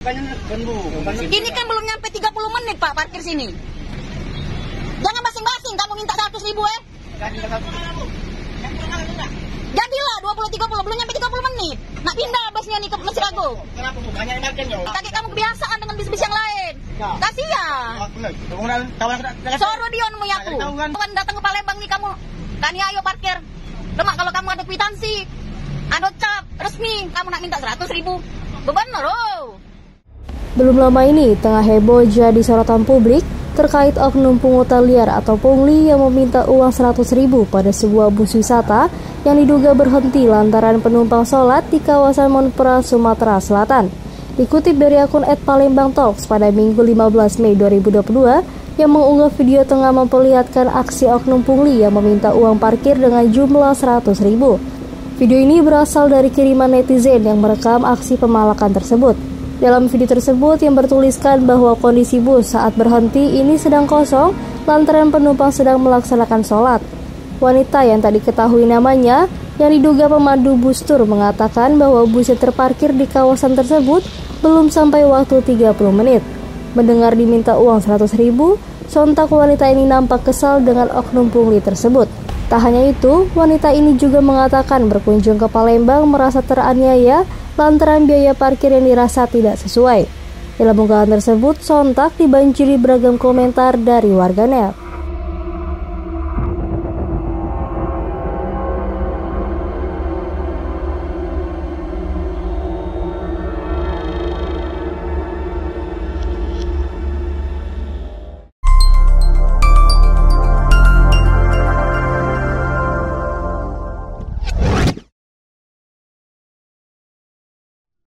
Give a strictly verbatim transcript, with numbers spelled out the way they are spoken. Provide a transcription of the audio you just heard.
Ini kan belum nyampe tiga puluh menit Pak parkir sini. Jangan basing-basing kamu minta seratus ribu eh. Jadilah dua puluh tiga puluh belum nyampe tiga puluh menit. Nak pindah busnya nih ke Mesir Agung. Kenapa Bu? Banyak yang parkirnya. Tadi kamu kebiasaan dengan bis-bis yang lain. Kasihan. Soro Dion mau yaku. Kawan datang ke Palembang nih kamu. Kani ayo parkir. Lemak kalau kamu ada kwitansi, ada cap resmi, kamu nak minta seratus ribu. Benar oh. Belum lama ini tengah heboh jadi sorotan publik terkait oknum pungutan liar atau pungli yang meminta uang seratus ribu pada sebuah bus wisata yang diduga berhenti lantaran penumpang sholat di kawasan Monpera, Sumatera Selatan. Dikutip dari akun et palembang talks pada Minggu lima belas Mei dua ribu dua puluh dua yang mengunggah video tengah memperlihatkan aksi oknum pungli yang meminta uang parkir dengan jumlah seratus ribu. Video ini berasal dari kiriman netizen yang merekam aksi pemalakan tersebut. Dalam video tersebut yang bertuliskan bahwa kondisi bus saat berhenti ini sedang kosong lantaran penumpang sedang melaksanakan sholat. Wanita yang tak diketahui namanya yang diduga pemandu bus tur mengatakan bahwa bus yang terparkir di kawasan tersebut belum sampai waktu tiga puluh menit. Mendengar diminta uang seratus ribu, sontak wanita ini nampak kesal dengan oknum pungli tersebut. Tak hanya itu, wanita ini juga mengatakan berkunjung ke Palembang merasa teraniaya lantaran biaya parkir yang dirasa tidak sesuai. Dalam unggahan tersebut, sontak dibanjiri beragam komentar dari warganet.